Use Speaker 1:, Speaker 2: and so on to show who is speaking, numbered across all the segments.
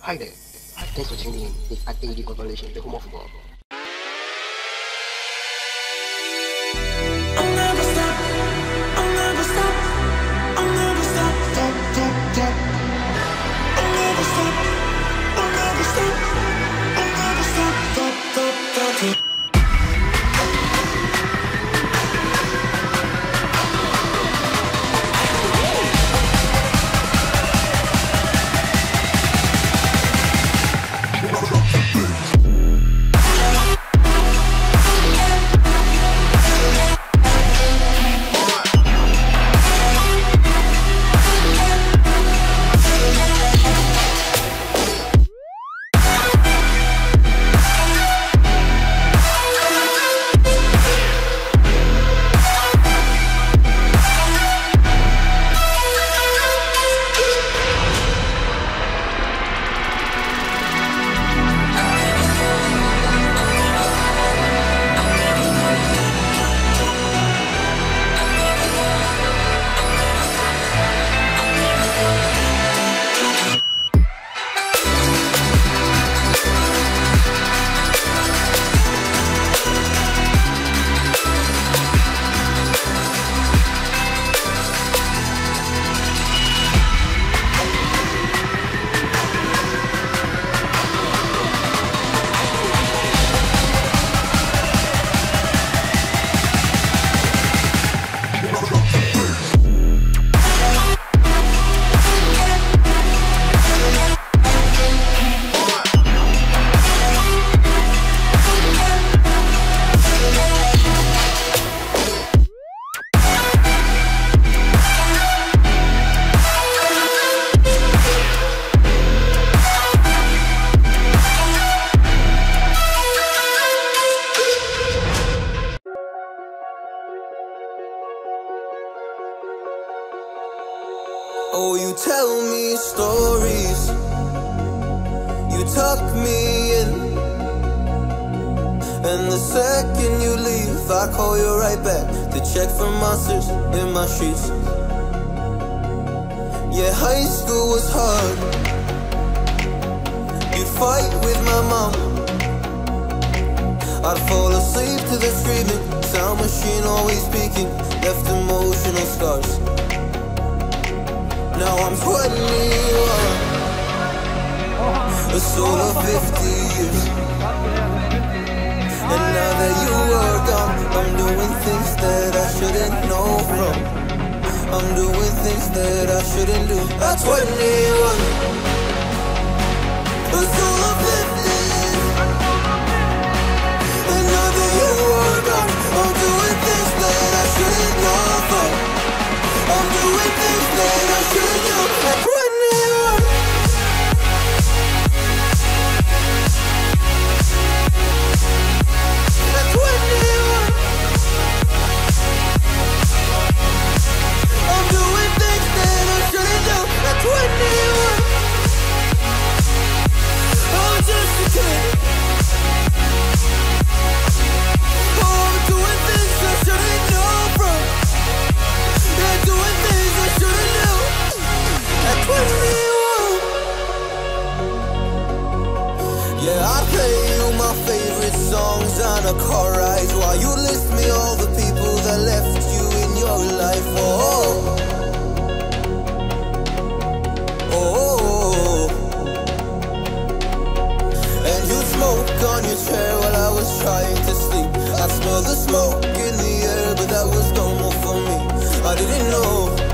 Speaker 1: Hi there. Thanks for tuning in with Activity Conversation, the home of football.
Speaker 2: I'll never stop. I'll never stop. I'll never stop. Stop, stop, stop. I'll never stop. I'll never stop. I'll never stop. Stop, stop, stop.
Speaker 3: Oh, you tell me stories, you tuck me in, and the second you leave, I call you right back to check for monsters in my sheets. Yeah, high school was hard. You'd fight with my mom, I'd fall asleep to the screaming, sound machine always speaking, left emotional scars. Now I'm 21, a soul of 50 years. And now that you are gone, I'm doing things that I shouldn't know from. I'm doing things that I shouldn't do. At 21, a soul of 50 years. And now that you are gone, I'm doing things that I shouldn't know from. I'm doing things that I shouldn't do. At 21. At 21. I'm doing things that I shouldn't do. At 21. I'm just a kid. Oh, I'm doing things I shouldn't know from. Yeah, doing things I shouldn't do. At 21. Yeah, I play you my favorite songs on a car ride while you list me all the people that left you in your life. Oh, oh, and you smoke on your chair while I was trying to sleep. I smell the smoke in the air, but that was normal for me. I didn't know.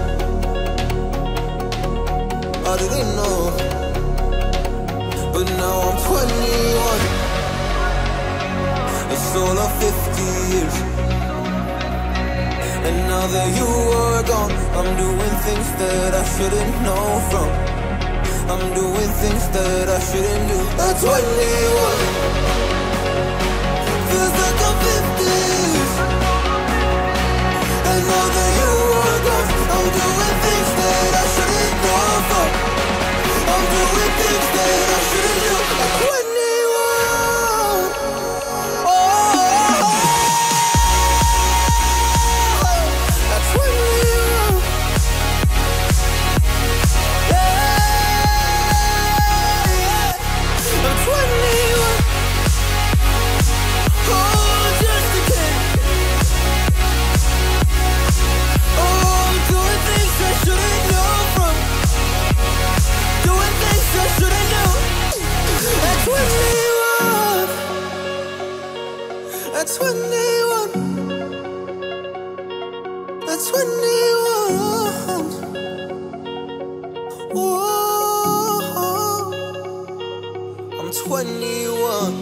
Speaker 3: I didn't know. But now I'm 21, a soul of 50 years. And now that you are gone, I'm doing things that I shouldn't know from. I'm doing things that I shouldn't do. At 21, feels like I'm 50s. And now that you are gone, I'm doing things that I shouldn't know from. I'm doing things that I shouldn't do. At 21. Oh, at 21. Yeah, yeah. 21. At 21. Whoa, I'm 21.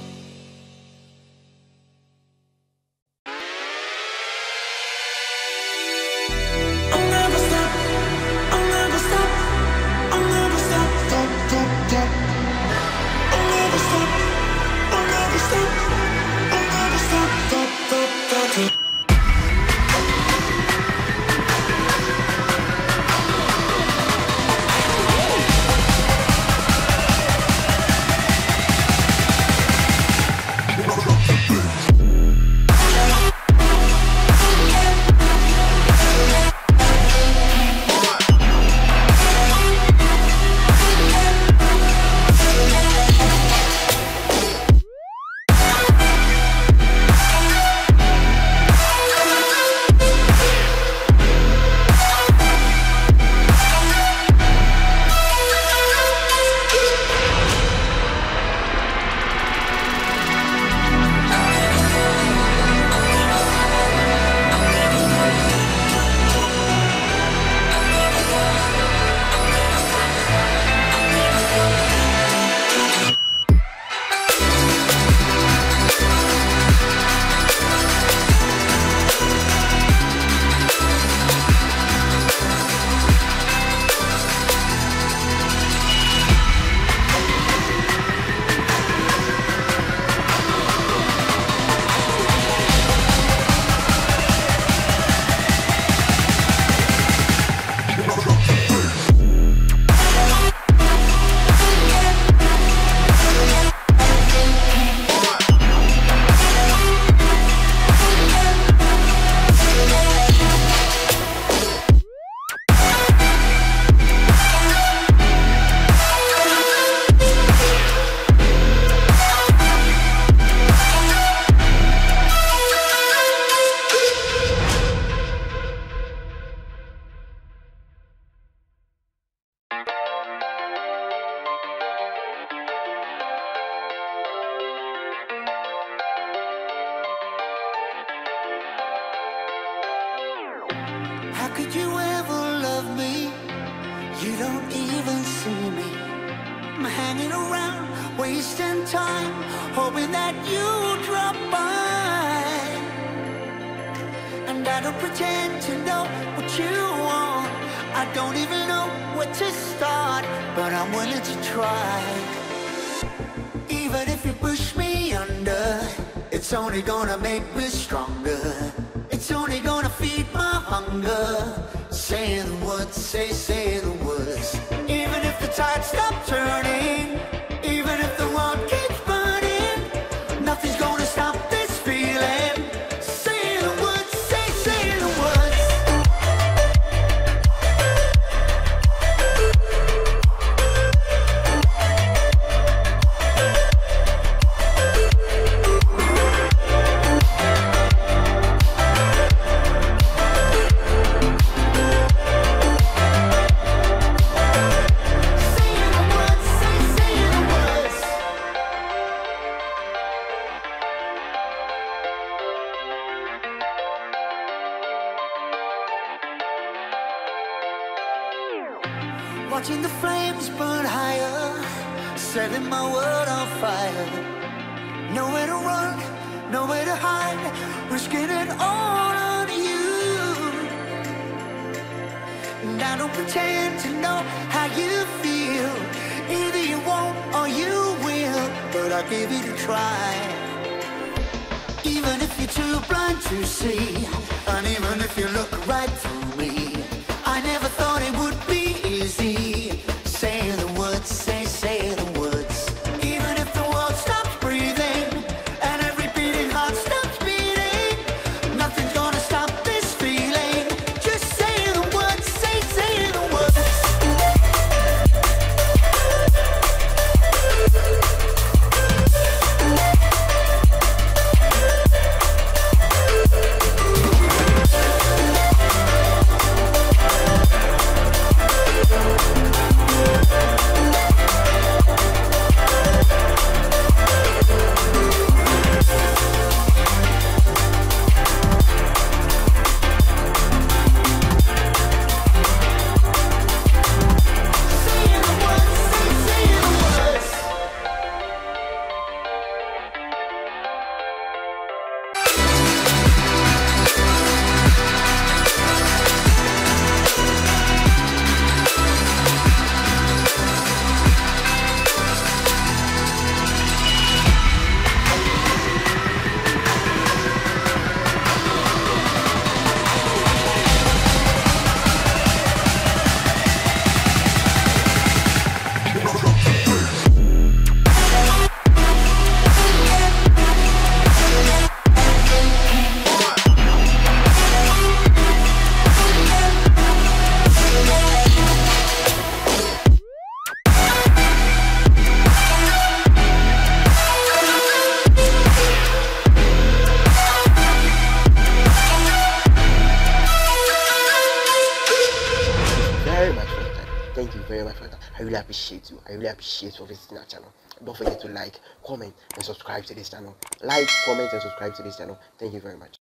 Speaker 2: How could you ever love me? You don't even see me. I'm hanging around, wasting time, hoping that you drop by. And I don't pretend to know what you want. I don't even know where to start, but I'm willing to try. Even if you push me under, it's only gonna make me stronger. It's only gonna feed my hunger. Say the words, say the words. Even if the tide stops turning, even if the world keeps burning, nothing's gonna stop this feeling. Say the words, say the words. Watching the flames burn higher, setting my world on fire. Nowhere to run, nowhere to hide, risking it all on you. And I don't pretend to know how you feel. Either you won't or you will, but I'll give it a try. Even if you're too blind to see, and even if you look right through me, I never thought it would be easy. Say the words, say the words. Even if the world stops breathing and every beating heart stops beating, nothing's gonna stop this feeling. Just say the words, say the words.
Speaker 1: I really appreciate you. I really appreciate you for visiting our channel. Don't forget to like, comment, and subscribe to this channel. Like, comment, and subscribe to this channel. Thank you very much.